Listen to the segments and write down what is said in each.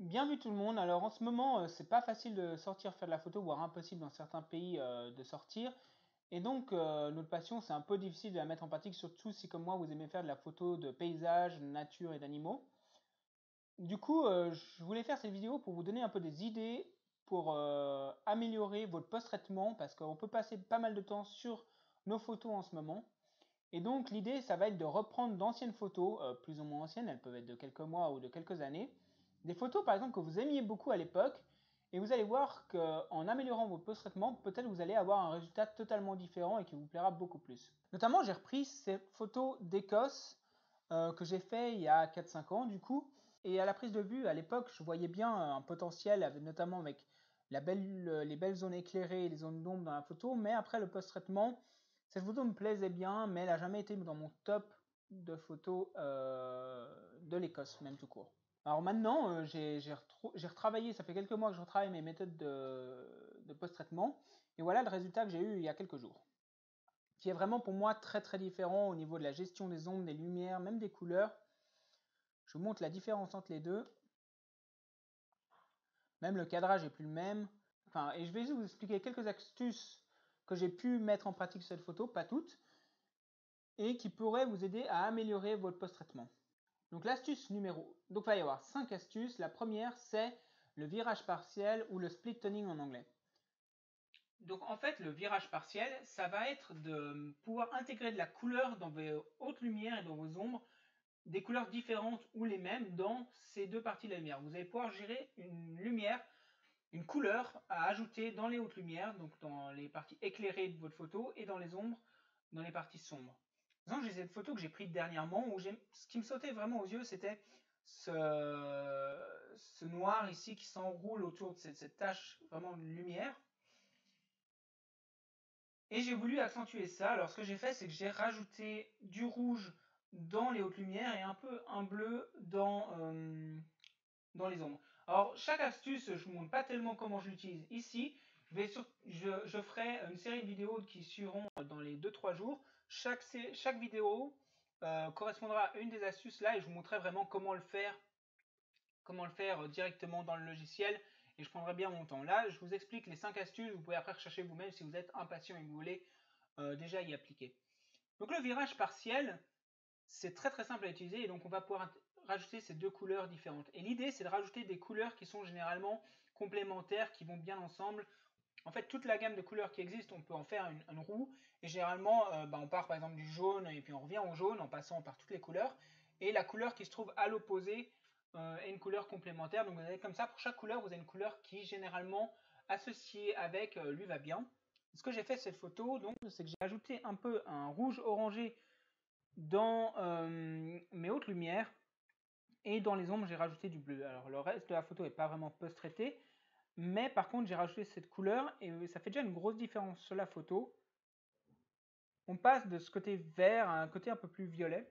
Bien vu tout le monde. Alors en ce moment, c'est pas facile de sortir faire de la photo, voire impossible dans certains pays de sortir. Et donc notre passion, c'est un peu difficile de la mettre en pratique, surtout si comme moi vous aimez faire de la photo de paysages, nature et d'animaux. Du coup, je voulais faire cette vidéo pour vous donner un peu des idées pour améliorer votre post-traitement, parce qu'on peut passer pas mal de temps sur nos photos en ce moment. Et donc l'idée, ça va être de reprendre d'anciennes photos, plus ou moins anciennes, elles peuvent être de quelques mois ou de quelques années. Des photos par exemple que vous aimiez beaucoup à l'époque, et vous allez voir qu'en améliorant votre post-traitement, peut-être vous allez avoir un résultat totalement différent et qui vous plaira beaucoup plus. Notamment, j'ai repris ces photos d'Écosse que j'ai fait il y a 4-5 ans du coup. Et à la prise de vue, à l'époque, je voyais bien un potentiel, notamment avec les belles zones éclairées et les zones d'ombre dans la photo, mais après le post-traitement, cette photo me plaisait bien, mais elle n'a jamais été dans mon top de photos de l'Écosse, même tout court. Alors maintenant, j'ai retravaillé, ça fait quelques mois que je retravaille mes méthodes de post-traitement, et voilà le résultat que j'ai eu il y a quelques jours, qui est vraiment pour moi très très différent au niveau de la gestion des ombres, des lumières, même des couleurs. Je vous montre la différence entre les deux. Même le cadrage est plus le même. Enfin, et je vais vous expliquer quelques astuces que j'ai pu mettre en pratique sur cette photo, pas toutes, et qui pourraient vous aider à améliorer votre post-traitement. Donc l'astuce numéro, donc il va y avoir 5 astuces. La première, c'est le virage partiel ou le split toning en anglais. Donc en fait, le virage partiel, ça va être de pouvoir intégrer de la couleur dans vos hautes lumières et dans vos ombres, des couleurs différentes ou les mêmes dans ces deux parties de la lumière. Vous allez pouvoir gérer une lumière, une couleur à ajouter dans les hautes lumières, donc dans les parties éclairées de votre photo, et dans les ombres, dans les parties sombres. Par exemple, j'ai cette photo que j'ai prise dernièrement, où ce qui me sautait vraiment aux yeux, c'était ce noir ici qui s'enroule autour de cette tache vraiment de lumière. Et j'ai voulu accentuer ça. Alors ce que j'ai fait, c'est que j'ai rajouté du rouge dans les hautes lumières et un peu un bleu dans les ombres. Alors chaque astuce, je ne vous montre pas tellement comment je l'utilise ici. Je ferai une série de vidéos qui suivront dans les 2-3 jours. Chaque vidéo correspondra à une des astuces là et je vous montrerai vraiment comment le faire directement dans le logiciel. Et je prendrai bien mon temps. Là, je vous explique les 5 astuces. Vous pouvez après rechercher vous-même si vous êtes impatient et que vous voulez déjà y appliquer. Donc le virage partiel, c'est très très simple à utiliser et donc on va pouvoir rajouter ces deux couleurs différentes. Et l'idée, c'est de rajouter des couleurs qui sont généralement complémentaires, qui vont bien ensemble. En fait, toute la gamme de couleurs qui existe, on peut en faire une roue. Et généralement, on part par exemple du jaune et puis on revient au jaune en passant par toutes les couleurs. Et la couleur qui se trouve à l'opposé est une couleur complémentaire. Donc vous avez comme ça, pour chaque couleur, vous avez une couleur qui généralement associée avec lui va bien. Ce que j'ai fait cette photo, donc, c'est que j'ai ajouté un peu un rouge orangé dans mes hautes lumières et dans les ombres j'ai rajouté du bleu. Alors le reste de la photo n'est pas vraiment post-traité, mais par contre j'ai rajouté cette couleur et ça fait déjà une grosse différence sur la photo. On passe de ce côté vert à un côté un peu plus violet.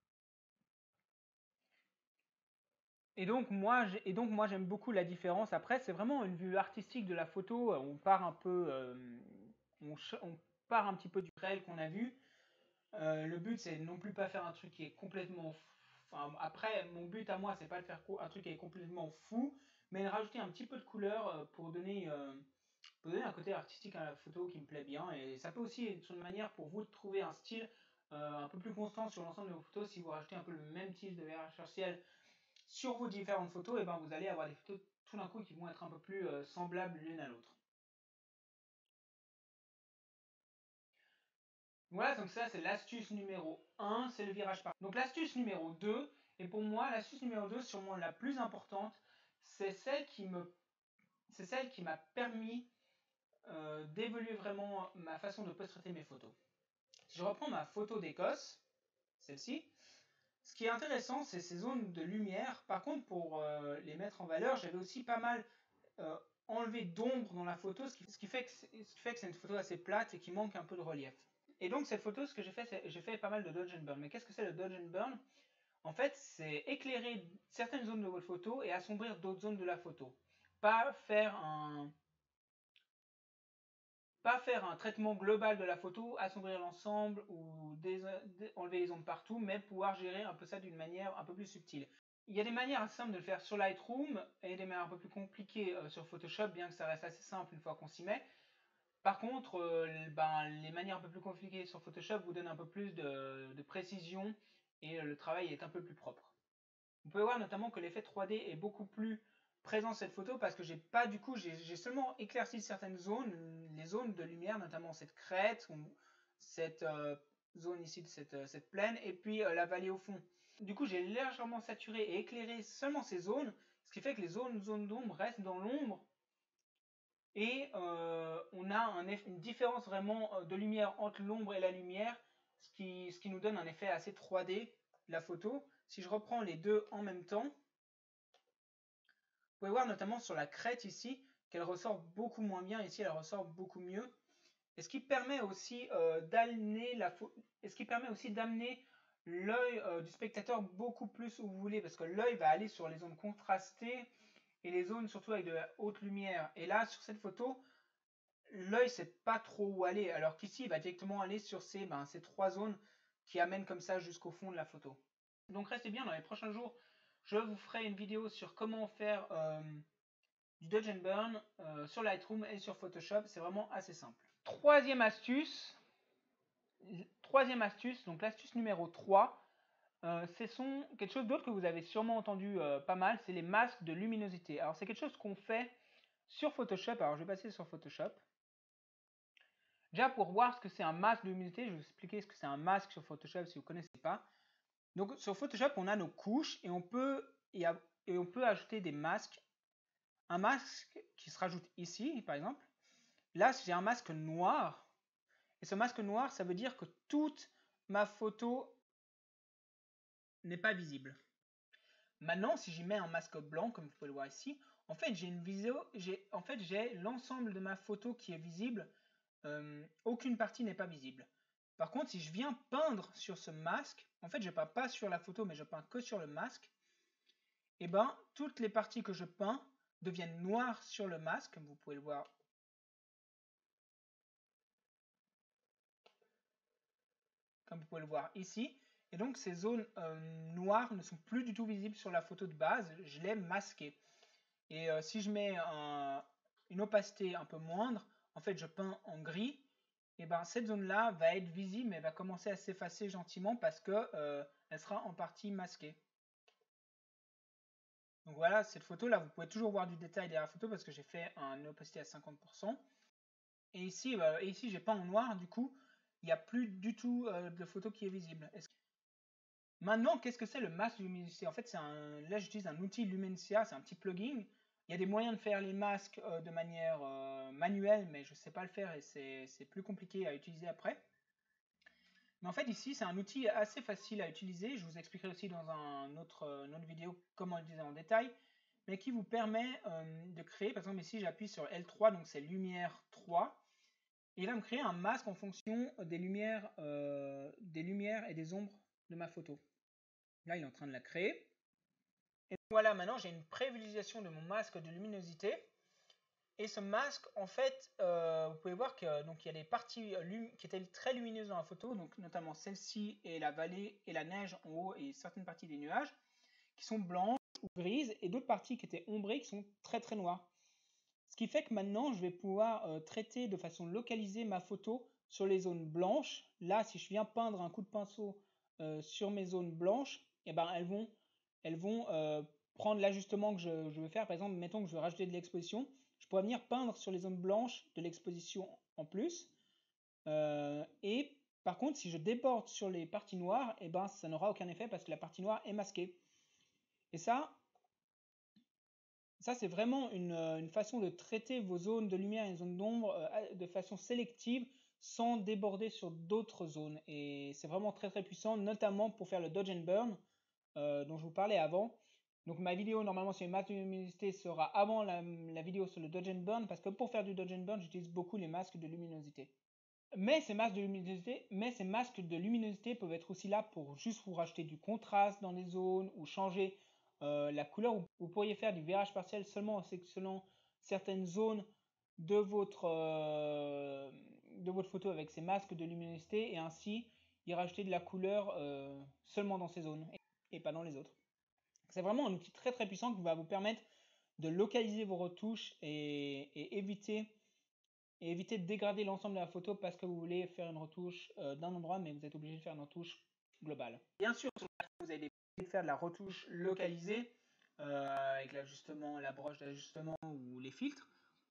Et donc moi j'aime beaucoup la différence. Après c'est vraiment une vue artistique de la photo. On part un peu, on part un petit peu du réel qu'on a vu. Le but c'est non plus pas faire un truc qui est complètement. Enfin, après, mon but à moi, c'est pas de faire un truc qui est complètement fou, mais de rajouter un petit peu de couleur pour donner un côté artistique à la photo qui me plaît bien. Et ça peut aussi être une manière pour vous de trouver un style un peu plus constant sur l'ensemble de vos photos. Si vous rajoutez un peu le même type de virage partiel sur vos différentes photos, et ben vous allez avoir des photos tout d'un coup qui vont être un peu plus semblables l'une à l'autre. Voilà, donc ça c'est l'astuce numéro 1, c'est le virage par. Donc l'astuce numéro 2, et pour moi l'astuce numéro 2, sûrement la plus importante, c'est celle qui m'a permis d'évoluer vraiment ma façon de post-traiter mes photos. Si je reprends ma photo d'Écosse, celle-ci, ce qui est intéressant, c'est ces zones de lumière. Par contre, pour les mettre en valeur, j'avais aussi pas mal enlevé d'ombre dans la photo, ce qui fait que c'est une photo assez plate et qui manque un peu de relief. Et donc cette photo, ce que j'ai fait, c'est j'ai fait pas mal de dodge and burn. Mais qu'est-ce que c'est le dodge and burn? En fait, c'est éclairer certaines zones de votre photo et assombrir d'autres zones de la photo. Pas faire un traitement global de la photo, assombrir l'ensemble ou enlever les ombres partout, mais pouvoir gérer un peu ça d'une manière un peu plus subtile. Il y a des manières assez simples de le faire sur Lightroom et des manières un peu plus compliquées sur Photoshop, bien que ça reste assez simple une fois qu'on s'y met. Par contre, les manières un peu plus compliquées sur Photoshop vous donnent un peu plus de précision et le travail est un peu plus propre. Vous pouvez voir notamment que l'effet 3D est beaucoup plus présent sur cette photo parce que j'ai seulement éclairci certaines zones, les zones de lumière, notamment cette crête, cette zone ici de cette plaine, et puis la vallée au fond. Du coup, j'ai légèrement saturé et éclairé seulement ces zones, ce qui fait que les zones d'ombre restent dans l'ombre. Et on a une différence vraiment de lumière entre l'ombre et la lumière, ce qui nous donne un effet assez 3D de la photo. Si je reprends les deux en même temps, vous pouvez voir notamment sur la crête ici qu'elle ressort beaucoup moins bien. Ici, elle ressort beaucoup mieux. Et ce qui permet aussi d'amener l'œil du spectateur beaucoup plus où vous voulez, parce que l'œil va aller sur les zones contrastées et les zones surtout avec de la haute lumière. Et là, sur cette photo, l'œil sait pas trop où aller, alors qu'ici, il va directement aller sur ces trois zones qui amènent comme ça jusqu'au fond de la photo. Donc restez bien, dans les prochains jours, je vous ferai une vidéo sur comment faire du dodge and burn sur Lightroom et sur Photoshop. C'est vraiment assez simple. Troisième astuce, donc l'astuce numéro 3, c'est quelque chose d'autre que vous avez sûrement entendu pas mal, c'est les masques de luminosité. Alors c'est quelque chose qu'on fait sur Photoshop. Alors je vais passer sur Photoshop. Déjà pour voir ce que c'est un masque de luminosité, je vais vous expliquer ce que c'est un masque sur Photoshop si vous ne connaissez pas. Donc sur Photoshop, on a nos couches et on peut ajouter des masques. Un masque qui se rajoute ici, par exemple. Là, j'ai un masque noir. Et ce masque noir, ça veut dire que toute ma photo n'est pas visible. Maintenant, si j'y mets un masque blanc, comme vous pouvez le voir ici, en fait, j'ai l'ensemble de ma photo qui est visible. Aucune partie n'est pas visible. Par contre, si je viens peindre sur ce masque, en fait, je ne peins pas sur la photo, mais je peins que sur le masque, et ben, toutes les parties que je peins deviennent noires sur le masque, comme vous pouvez le voir. Comme vous pouvez le voir ici. Et donc, ces zones noires ne sont plus du tout visibles sur la photo de base. Je l'ai masqué. Et si je mets une opacité un peu moindre, en fait, je peins en gris, et ben cette zone-là va être visible, mais elle va commencer à s'effacer gentiment parce que elle sera en partie masquée. Donc voilà, cette photo-là, vous pouvez toujours voir du détail derrière la photo parce que j'ai fait une opacité à 50%. Et ici, j'ai peint en noir, du coup, il n'y a plus du tout de photo qui est visible. Maintenant, qu'est-ce que c'est le masque de luminosité? En fait, là, j'utilise un outil Lumencia, c'est un petit plugin. Il y a des moyens de faire les masques de manière manuelle, mais je ne sais pas le faire et c'est plus compliqué à utiliser après. Mais en fait, ici, c'est un outil assez facile à utiliser. Je vous expliquerai aussi dans une autre vidéo comment l'utiliser en détail, mais qui vous permet de créer, par exemple ici, j'appuie sur L3, donc c'est lumière 3. Et il va me créer un masque en fonction des lumières et des ombres de ma photo. Là, il est en train de la créer. Et voilà, maintenant j'ai une prévisualisation de mon masque de luminosité. Et ce masque, en fait, vous pouvez voir qu'il y a des parties qui étaient très lumineuses dans la photo, donc notamment celle-ci et la vallée et la neige en haut et certaines parties des nuages, qui sont blanches ou grises, et d'autres parties qui étaient ombrées qui sont très très noires. Ce qui fait que maintenant, je vais pouvoir traiter de façon localisée ma photo sur les zones blanches. Là, si je viens peindre un coup de pinceau sur mes zones blanches, eh ben, elles vont prendre l'ajustement que je veux faire. Par exemple, mettons que je veux rajouter de l'exposition. Je pourrais venir peindre sur les zones blanches de l'exposition en plus. Et par contre, si je déborde sur les parties noires, eh ben, ça n'aura aucun effet parce que la partie noire est masquée. Et ça c'est vraiment une façon de traiter vos zones de lumière et les zones d'ombre de façon sélective sans déborder sur d'autres zones. Et c'est vraiment très très puissant, notamment pour faire le dodge and burn dont je vous parlais avant. Donc ma vidéo normalement sur les masques de luminosité sera avant la vidéo sur le dodge and burn, parce que pour faire du dodge and burn, j'utilise beaucoup les masques de luminosité. Mais ces masques de luminosité peuvent être aussi là pour juste vous rajouter du contraste dans les zones ou changer la couleur. Vous pourriez faire du verrage partiel seulement en sélectionnant certaines zones de votre photo avec ces masques de luminosité et ainsi y rajouter de la couleur seulement dans ces zones et pas dans les autres. C'est vraiment un outil très très puissant qui va vous permettre de localiser vos retouches et éviter de dégrader l'ensemble de la photo parce que vous voulez faire une retouche d'un endroit, mais vous êtes obligé de faire une retouche globale. Bien sûr, sur vous avez de faire de la retouche localisée avec l'ajustement, la broche d'ajustement ou les filtres,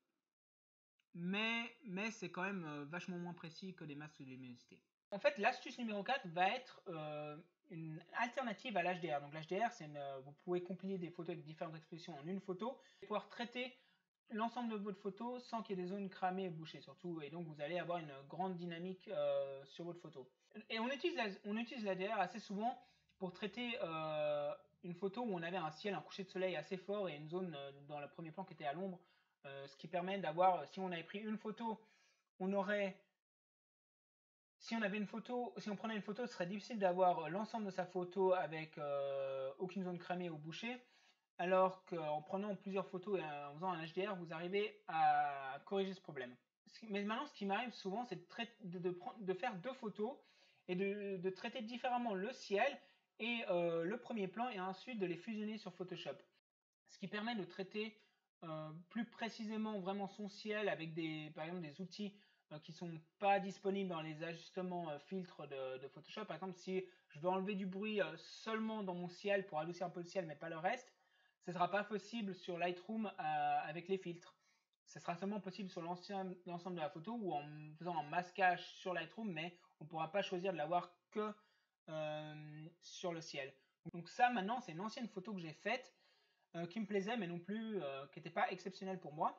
mais c'est quand même vachement moins précis que des masques de luminosité. En fait, l'astuce numéro 4 va être une alternative à l'HDR. Donc l'HDR, c'est vous pouvez compiler des photos avec différentes expositions en une photo et pouvoir traiter l'ensemble de votre photo sans qu'il y ait des zones cramées et bouchées surtout, et donc vous allez avoir une grande dynamique sur votre photo. Et on utilise l'HDR assez souvent pour traiter une photo où on avait un ciel, un coucher de soleil assez fort et une zone dans le premier plan qui était à l'ombre, ce qui permet d'avoir, si on avait pris une photo, on aurait si on prenait une photo, ce serait difficile d'avoir l'ensemble de sa photo avec aucune zone cramée ou bouchée, alors qu'en prenant plusieurs photos et en faisant un HDR, vous arrivez à corriger ce problème. Mais maintenant, ce qui m'arrive souvent, c'est de faire deux photos et de traiter différemment le ciel et le premier plan et ensuite de les fusionner sur Photoshop. Ce qui permet de traiter plus précisément vraiment son ciel avec par exemple des outils qui ne sont pas disponibles dans les ajustements filtres de Photoshop. Par exemple, si je veux enlever du bruit seulement dans mon ciel pour adoucir un peu le ciel mais pas le reste, ce ne sera pas possible sur Lightroom avec les filtres. Ce sera seulement possible sur l'ensemble de la photo ou en faisant un masquage sur Lightroom, mais on ne pourra pas choisir de l'avoir que sur le ciel. Donc ça, maintenant, c'est une ancienne photo que j'ai faite qui me plaisait, mais non plus qui n'était pas exceptionnelle pour moi.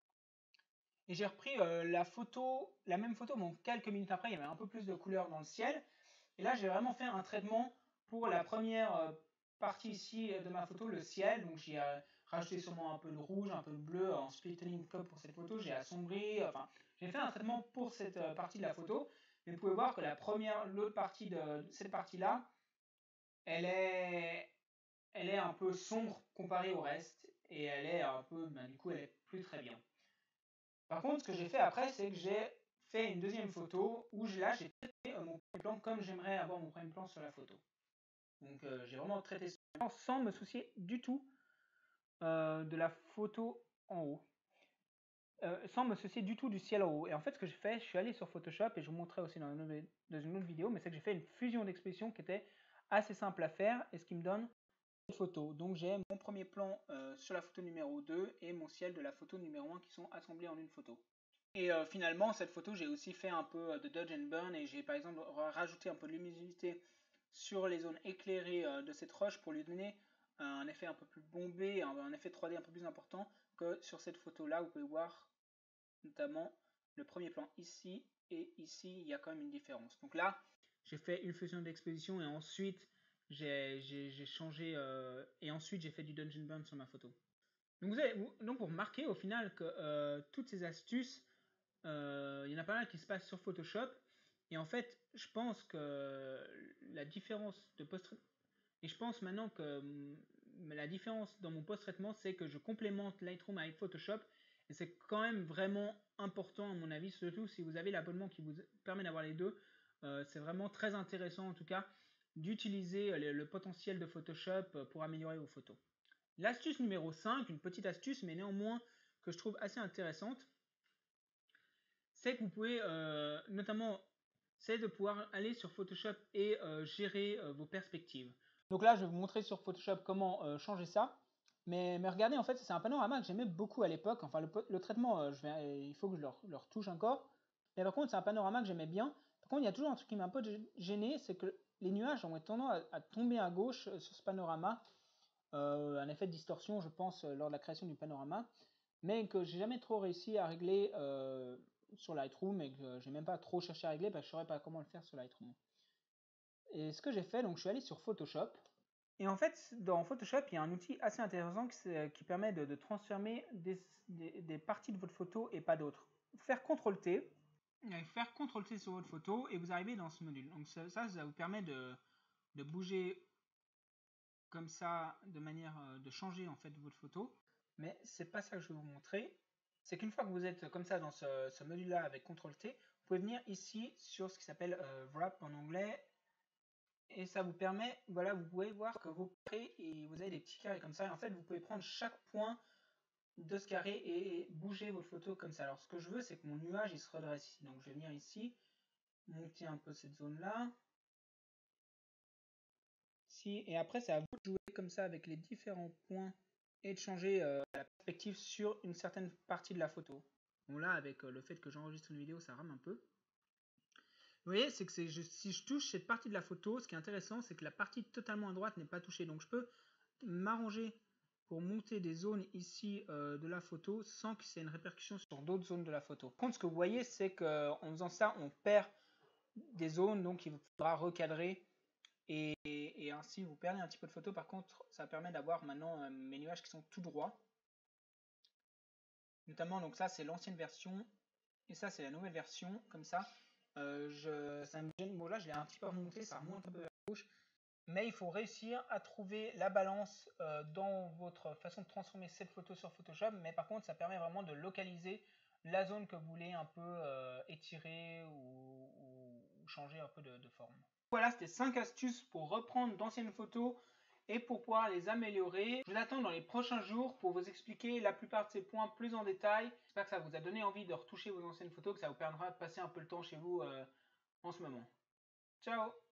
Et j'ai repris la même photo, bon, quelques minutes après, il y avait un peu plus de couleur dans le ciel. Et là, j'ai vraiment fait un traitement pour la première partie ici de ma photo, le ciel. Donc, j'ai rajouté sûrement un peu de rouge, un peu de bleu en splitting comme pour cette photo. J'ai assombri, enfin, j'ai fait un traitement pour cette partie de la photo. Mais vous pouvez voir que l'autre partie de cette partie-là, elle est un peu sombre comparée au reste. Et elle est un peu, du coup, elle est plus très bien. Par contre, ce que j'ai fait après, c'est que j'ai fait une deuxième photo où là, j'ai traité mon premier plan comme j'aimerais avoir mon premier plan sur la photo. Donc, j'ai vraiment traité ce plan sans me soucier du tout de la photo en haut. Sans me soucier du tout du ciel en haut. Et en fait, ce que j'ai fait, je suis allé sur Photoshop et je vous montrerai aussi dans une autre vidéo, mais c'est que j'ai fait une fusion d'exposition qui était assez simple à faire et ce qui me donne cette photo. Donc, j'ai mon premier plan sur la photo numéro 2 et mon ciel de la photo numéro 1 qui sont assemblés en une photo. Et finalement, cette photo, j'ai aussi fait un peu de dodge and burn et j'ai par exemple rajouté un peu de luminosité sur les zones éclairées de cette roche pour lui donner un effet un peu plus bombé, un effet 3D un peu plus important que sur cette photo-là. Vous pouvez voir notamment le premier plan ici et ici, il y a quand même une différence. Donc là, j'ai fait une fusion d'exposition et ensuite j'ai changé et ensuite j'ai fait du dodge and burn sur ma photo. Donc vous remarquez au final que toutes ces astuces, il y en a pas mal qui se passent sur Photoshop. Et en fait, je pense que la différence de post-traitement, et je pense maintenant que la différence dans mon post-traitement, c'est que je complémente Lightroom avec Photoshop. Et c'est quand même vraiment important à mon avis, surtout si vous avez l'abonnement qui vous permet d'avoir les deux. C'est vraiment très intéressant en tout cas d'utiliser le potentiel de Photoshop pour améliorer vos photos. L'astuce numéro 5, une petite astuce mais néanmoins que je trouve assez intéressante, c'est que vous pouvez notamment c'est de pouvoir aller sur Photoshop et gérer vos perspectives. Donc là, je vais vous montrer sur Photoshop comment changer ça. Mais regardez, en fait, c'est un panorama que j'aimais beaucoup à l'époque. Enfin, le traitement, il faut que je le retouche encore. Mais par contre, c'est un panorama que j'aimais bien. Par contre, il y a toujours un truc qui m'a un peu gêné, c'est que les nuages ont tendance à tomber à gauche sur ce panorama. Un effet de distorsion, je pense, lors de la création du panorama. Mais que j'ai jamais trop réussi à régler sur Lightroom et que j'ai même pas trop cherché à régler parce que je saurais pas comment le faire sur Lightroom. Et ce que j'ai fait, donc je suis allé sur Photoshop. Et en fait, dans Photoshop, il y a un outil assez intéressant qui permet de transformer des parties de votre photo et pas d'autres. Faire CTRL-T, faire CTRL-T sur votre photo et vous arrivez dans ce module. Donc ça vous permet de bouger comme ça, de manière de changer en fait votre photo. Mais c'est pas ça que je vais vous montrer. C'est qu'une fois que vous êtes comme ça dans ce module-là avec CTRL-T, vous pouvez venir ici sur ce qui s'appelle Wrap en anglais Et ça vous permet, voilà, vous pouvez voir que vos carrés, et vous avez des petits carrés comme ça. Et en fait, vous pouvez prendre chaque point de ce carré et bouger votre photo comme ça. Alors ce que je veux, c'est que mon nuage il se redresse ici. Donc je vais venir ici, monter un peu cette zone là. Ici, et après c'est à vous de jouer comme ça avec les différents points et de changer la perspective sur une certaine partie de la photo. Bon là avec le fait que j'enregistre une vidéo ça rame un peu. Vous voyez, c'est que si je touche cette partie de la photo, ce qui est intéressant, c'est que la partie totalement à droite n'est pas touchée. Donc je peux m'arranger pour monter des zones ici de la photo sans que ça ait une répercussion sur d'autres zones de la photo. Par contre, ce que vous voyez, c'est qu'en faisant ça, on perd des zones, donc il faudra recadrer et ainsi vous perdez un petit peu de photo. Par contre, ça permet d'avoir maintenant mes nuages qui sont tout droits. Notamment, donc ça c'est l'ancienne version et ça c'est la nouvelle version, comme ça. Ça me gêne, bon là je l'ai un petit peu remonté, ça remonte un peu vers la gauche. Mais il faut réussir à trouver la balance dans votre façon de transformer cette photo sur Photoshop. Mais par contre, ça permet vraiment de localiser la zone que vous voulez un peu étirer ou changer un peu de forme. Voilà, c'était 5 astuces pour reprendre d'anciennes photos et pour pouvoir les améliorer. Je vous attends dans les prochains jours pour vous expliquer la plupart de ces points plus en détail. J'espère que ça vous a donné envie de retoucher vos anciennes photos, que ça vous permettra de passer un peu le temps chez vous en ce moment. Ciao!